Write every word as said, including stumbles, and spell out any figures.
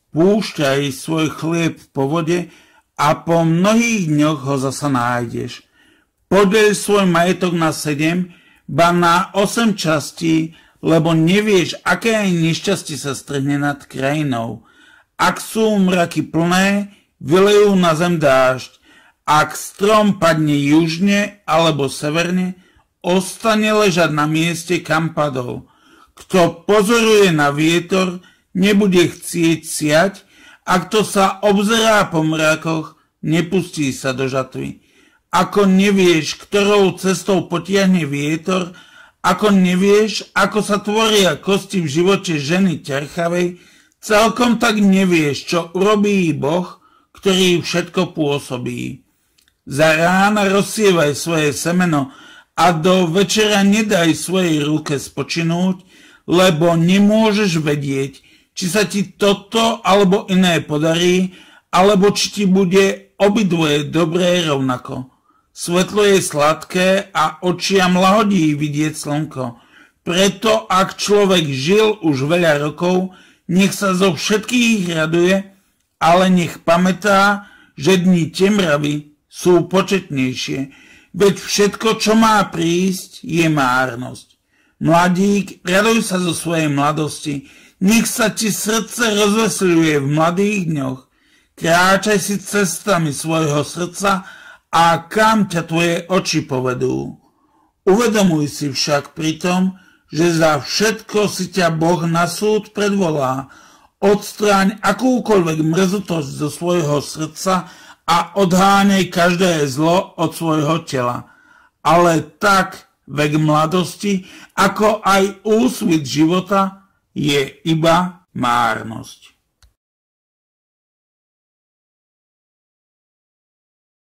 Púšťaj svoj chlieb po vode a po mnohých dňoch ho zasa nájdeš. Podeľ svoj majetok na sedem, ba na osem častí, lebo nevieš, aké aj nešťastie sa strhne nad krajinou. Ak sú mraky plné, vylejú na zem dážď. Ak strom padne južne alebo severne, ostane ležať na mieste, kam padol. Kto pozoruje na vietor, nebude chcieť siať, a kto sa obzerá po mrakoch, nepustí sa do žatvy. Ako nevieš, ktorou cestou potiahne vietor, ako nevieš, ako sa tvoria kosti v živote ženy ťarchavej, celkom tak nevieš, čo urobí Boh, ktorý všetko pôsobí. Za rána rozsievaj svoje semeno a do večera nedaj svojej ruke spočinúť, lebo nemôžeš vedieť, či sa ti toto alebo iné podarí, alebo či ti bude obidvoje dobré rovnako. Svetlo je sladké a očiam lahodí vidieť slnko. Preto, ak človek žil už veľa rokov, nech sa zo všetkých raduje, ale nech pamätá, že dni temravy sú početnejšie. Veď všetko, čo má prísť, je márnosť. Mladík, raduj sa zo svojej mladosti, nech sa ti srdce rozveseľuje v mladých dňoch. Kráčaj si cestami svojho srdca a kam ťa tvoje oči povedú. Uvedomuj si však pritom, že za všetko si ťa Boh na súd predvolá. Odstráň akúkoľvek mrzutosť zo svojho srdca a odháňaj každé zlo od svojho tela. Ale tak vek mladosti, ako aj úsvit života, je iba márnosť.